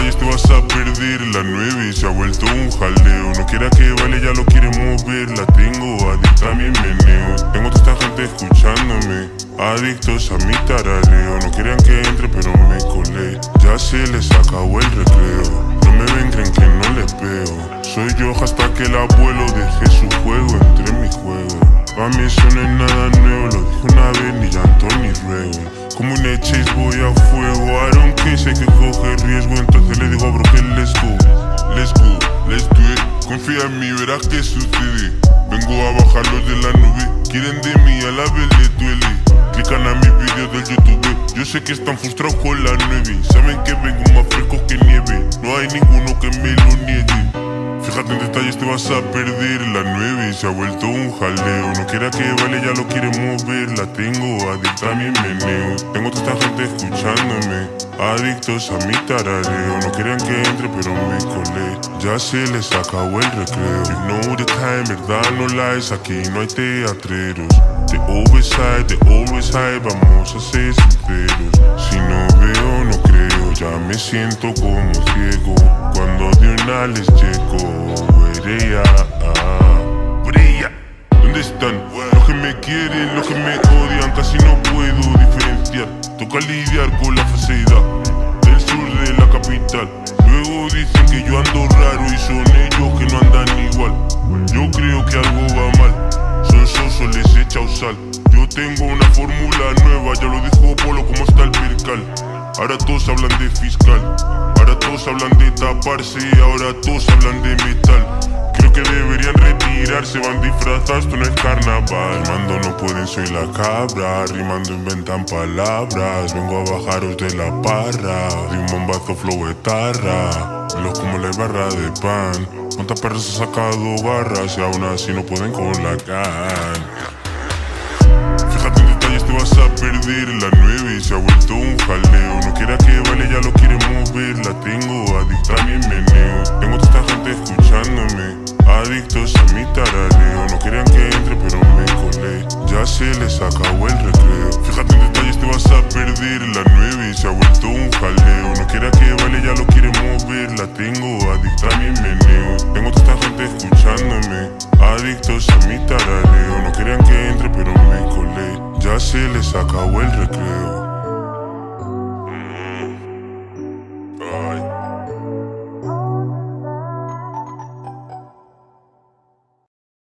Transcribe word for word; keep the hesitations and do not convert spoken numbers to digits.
detalles te vas a perder. La nueve se ha vuelto un jaleo. No quiera que baile, ya lo quiere mover. La tengo adicta a mi meneo. Tengo toda esta gente escuchándome, adictos a mi tarareo. No querían que entre pero me colé. Ya se les acabó el recreo. No me ven, creen que no les veo. Soy yo hasta que el abuelo deje su juego entre mi juego. Pa' mí eso no es nada nuevo. Lo dije una vez, ni llanto ni ruego. Como un chase voy a fuego. I don't care, sé que coge riesgo. Entonces le digo a bro que let's go, let's go, let's do it. Confía en mí, verás qué sucede. Vengo a bajarlos de la nube. Quieren de mí, a la vez les duele. Clican a mis vídeos del YouTube. Yo sé que están frustrados con la nueve. Saben que vengo más fresco que nieve. No hay ninguno que me lo niegue. Fíjate en detalles, te vas a perder. La nueve se ha vuelto un jaleo. No quiera que baile, ya lo quiere mover. La tengo adicta a mi meneo. Tengo toda esta gente escuchándome, adictos a mi tarareo. No querían que entre pero me colé. Ya se les acabó el recreo. You know the time, verdad no lies. Aquí no hay teatreros. The overside, the always high. Vamos a ser sinceros. Si no veo, no creo. Ya me siento como ciego cuando de una les llego. Brilla, brilla. ¿Dónde están? Los que me quieren, los que me odian. Casi no puedo diferenciar. Toca lidiar con la falsedad del sur de la capital. Luego dicen que yo ando raro y son ellos que no andan igual. Yo creo que algo va mal. Son soso, les he echado sal. Yo tengo una fórmula nueva, ya lo dijo Polo, como está el percal. Ahora todos hablan de fiscal, ahora todos hablan de taparse, ahora todos hablan de metal. Creo que deberían retirarse, van disfrazados, esto no es carnaval. Rimando no pueden, soy la cabra. Rimando inventan palabras. Vengo a bajaros de la parra. De un bombazo flow etarra. Los como la barra de pan. Cuántas perras ha sacado garras y aún así no pueden con la can. Fíjate en detalles, te vas a perder. La nueve se ha vuelto un jaleo. No quiera que baile, ya lo quiere mover. La tengo adicta a mi meneo. Tengo toda esta gente escuchándome, adictos a mi tarareo. No querían que entre pero me colé. Ya se les acabó el recreo. Fíjate en detalles, te vas a perder. La nueve se ha vuelto un jaleo. No quiera que baile, ya lo quiere mover. La tengo adicta a mi meneo. Tengo toda esta gente escuchándome, adictos a mi tarareo. No querían que entre pero me colé. Ya se les acabó el recreo.